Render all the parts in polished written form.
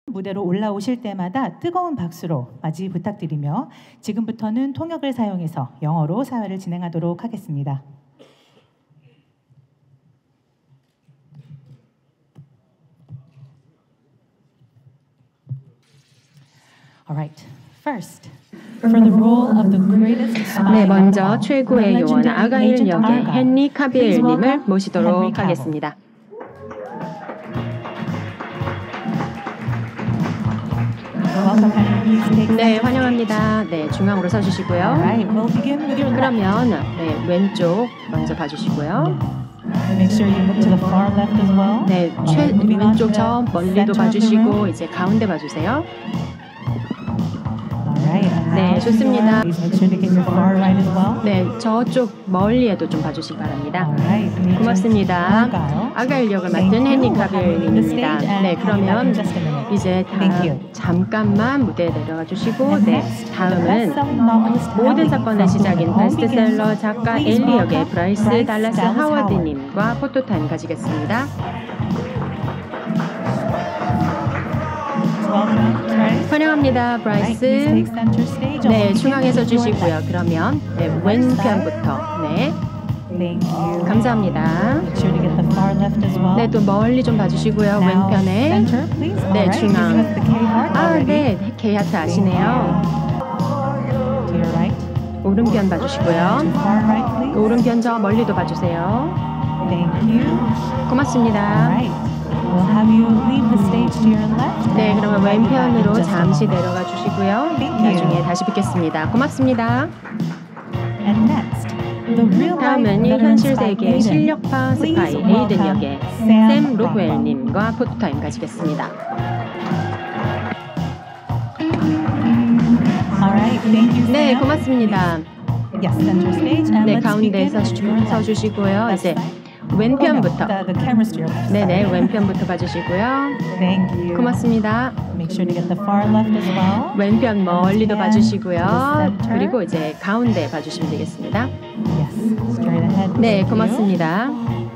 무대로 올라오실 때마다 뜨거운 박수로 맞이 부탁드리며 지금부터는 통역을 사용해서 영어로 사회를 진행하도록 하겠습니다. Alright, first, for the role of the greatest. 네, 먼저 최고의 요원 아가일 역의 헨리 카빌님을 모시도록 하겠습니다. 네, 환영합니다. 네, 중앙으로 서주시고요. 그러면 네, 왼쪽 먼저 봐주시고요. 네, 왼쪽 저 멀리도 봐주시고 이제 가운데 봐주세요. 네, 좋습니다. 네, 저쪽 멀리에도 좀 봐주시기 바랍니다. 고맙습니다. 아가일 역을 맡은 헨리 카빌님입니다. 네, 그러면 이제 잠깐만 무대에 내려가 주시고, 네, 다음은 모든 사건의 시작인 베스트셀러 작가 엘리 역의 브라이스 달라스 하워드님과 포토타임 가지겠습니다. 환영합니다, 브라이스. 네, 중앙에서 주시고요. 그러면 네, 왼편부터. 네, 감사합니다. 네, 또 멀리 좀 봐주시고요. 왼편에. 네, 중앙. 아, 네, K 하트 아시네요. 오른편 봐주시고요. 오른편 저 멀리도 봐주세요. 고맙습니다. 네, 그러면 왼편으로 잠시 내려가 주시고요. 나중에 다시 뵙겠습니다. 고맙습니다. 다음은 현실 세계의 실력파 스파이 에이든 역의 샘 로그웰님과 포토타임 가지겠습니다. 네, 고맙습니다. 네, 가운데에 서주시고요. 이제 왼편부터. 네네, 왼편부터 봐주시고요. 고맙습니다. 왼편 멀리도 봐주시고요. 그리고 이제 가운데 봐주시면 되겠습니다. 네, 고맙습니다.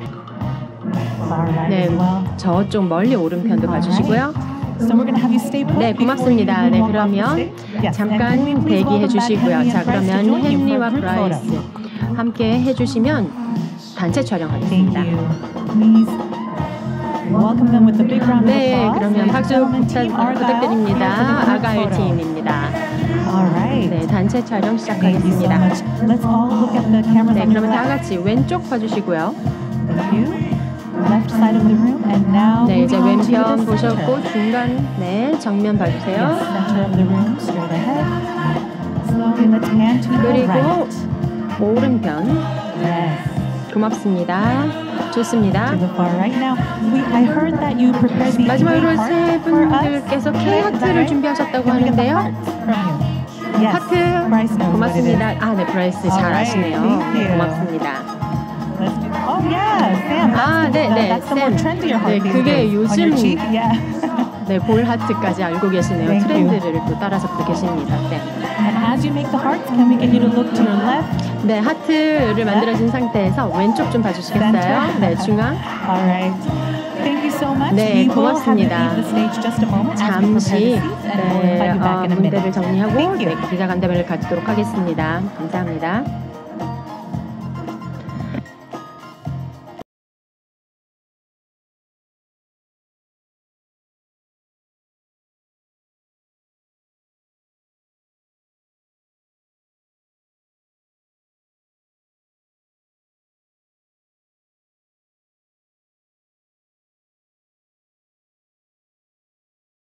네, 저쪽 멀리 오른편도 봐주시고요. 네, 고맙습니다. 네, 그러면 잠깐 대기해 주시고요. 자, 그러면 헨리와 브라이스 함께 해주시면 단체 촬영하겠습니다. 네, 그러면 박수 부탁드립니다. 아가일 팀입니다. 네, 단체 촬영 시작하겠습니다. 네, 그러면 다 같이 왼쪽 봐주시고요. 네, 이제 왼편 보셨고 중간, 네, 정면 봐주세요. 그리고 오른편. 고맙습니다. 좋습니다. 마지막으로 세 분들께서 K 하트를 준비하셨다고 하는데요. 하트 고맙습니다. 아, 네, 브라이스 잘 아시네요. 고맙습니다. 아, 네, 쌤. 네, 그게 요즘 네, 볼 하트까지 알고 계시네요. 트렌드를 또 따라서 계십니다. 네. 네, 하트를 만들어진 상태에서 왼쪽 좀 봐주시겠어요? 네, 중앙. 네, 고맙습니다. 잠시 네, 문대를 정리하고 네, 기자간담회를 갖도록 하겠습니다. 감사합니다.